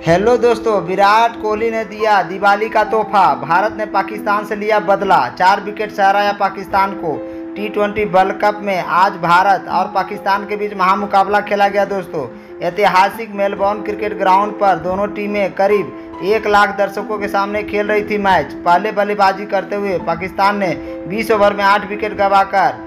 Hello दोस्तों, विराट कोहली ने दिया दिवाली का तोहफा। भारत ने पाकिस्तान से लिया बदला, 4 विकेट से हराया पाकिस्तान को। T20 वर्ल्ड कप में आज भारत और पाकिस्तान के बीच महामुकाबला खेला गया दोस्तों। ऐतिहासिक मेलबोर्न क्रिकेट ग्राउंड पर दोनों टीमें करीब 1 लाख दर्शकों के सामने खेल रही थी मैच। पहले बल्लेबाजी करते हुए पाकिस्तान ने 20 ओवर में 8 विकेट गंवाकर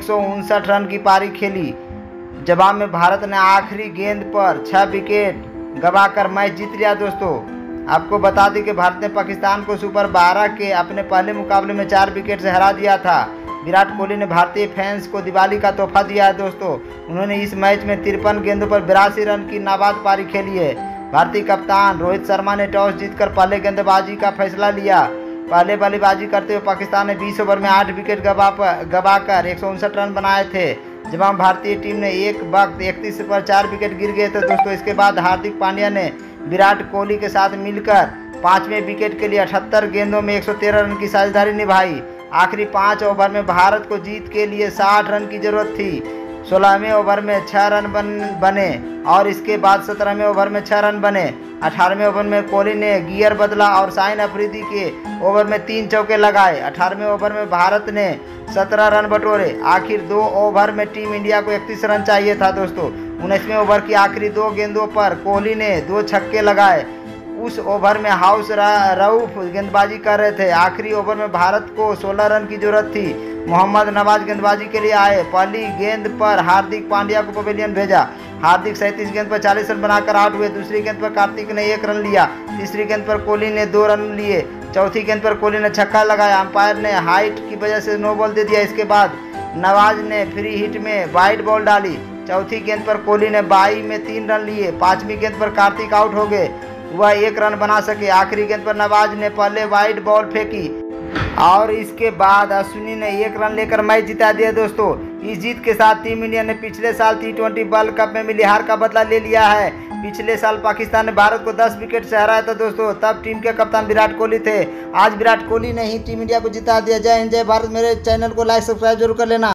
159 रन की पारी खेली। जवाब में भारत ने आखिरी गेंद पर 6 विकेट गंवाकर मैच जीत लिया दोस्तों। आपको बता दें कि भारत ने पाकिस्तान को सुपर 12 के अपने पहले मुकाबले में 4 विकेट से हरा दिया था। विराट कोहली ने भारतीय फैंस को दिवाली का तोहफा दिया है दोस्तों। उन्होंने इस मैच में 53 गेंदों पर 82 रन की नाबाद पारी खेली है। भारतीय कप्तान रोहित शर्मा ने टॉस जीतकर पहले गेंदबाजी का फैसला लिया। पहले बल्लेबाजी करते हुए पाकिस्तान ने 20 ओवर में 8 विकेट गंवाकर 159 रन बनाए थे। जवाब भारतीय टीम ने एक वक्त 31 पर 4 विकेट गिर गए थे दोस्तों। इसके बाद हार्दिक पांड्या ने विराट कोहली के साथ मिलकर 5वें विकेट के लिए 78 गेंदों में 113 रन की साझेदारी निभाई। आखिरी 5 ओवर में भारत को जीत के लिए 60 रन की जरूरत थी। 16वें ओवर में 6 रन बने और इसके बाद 17वें ओवर में 6 रन बने। 18वें ओवर में कोहली ने गियर बदला और शाहिन अफरीदी के ओवर में 3 चौके लगाए। 18वें ओवर में भारत ने 17 रन बटोरे। आखिर 2 ओवर में टीम इंडिया को 31 रन चाहिए था दोस्तों। 19वें ओवर की आखिरी 2 गेंदों पर कोहली ने 2 छक्के लगाए। उस ओवर में हाउस रऊफ गेंदबाजी कर रहे थे। आखिरी ओवर में भारत को 16 रन की जरूरत थी। मोहम्मद नवाज गेंदबाजी के लिए आए। पहली गेंद पर हार्दिक पांड्या को पवेलियन भेजा। हार्दिक 37 गेंद पर 40 रन बनाकर आउट हुए। दूसरी गेंद पर कार्तिक ने 1 रन लिया। तीसरी गेंद पर कोहली ने 2 रन लिए। चौथी गेंद पर कोहली ने छक्का लगाया। अंपायर ने हाइट की वजह से नो बॉल दे दिया। इसके बाद नवाज ने फ्री हिट में वाइड बॉल डाली। चौथी गेंद पर कोहली ने 22 में 3 रन लिए। 5वीं गेंद पर कार्तिक आउट हो गए, वह 1 रन बना सके। आखिरी गेंद पर नवाज ने पहले वाइड बॉल फेंकी और इसके बाद अश्विनी ने 1 रन लेकर मैच जिता दिया दोस्तों। इस जीत के साथ टीम इंडिया ने पिछले साल T20 वर्ल्ड कप में मिली हार का बदला ले लिया है। पिछले साल पाकिस्तान ने भारत को 10 विकेट से हराया था दोस्तों। तब टीम के कप्तान विराट कोहली थे। आज विराट कोहली ने ही टीम इंडिया को जिता दिया। जय हिंद, जय भारत। मेरे चैनल को लाइक सब्सक्राइब जरूर कर लेना।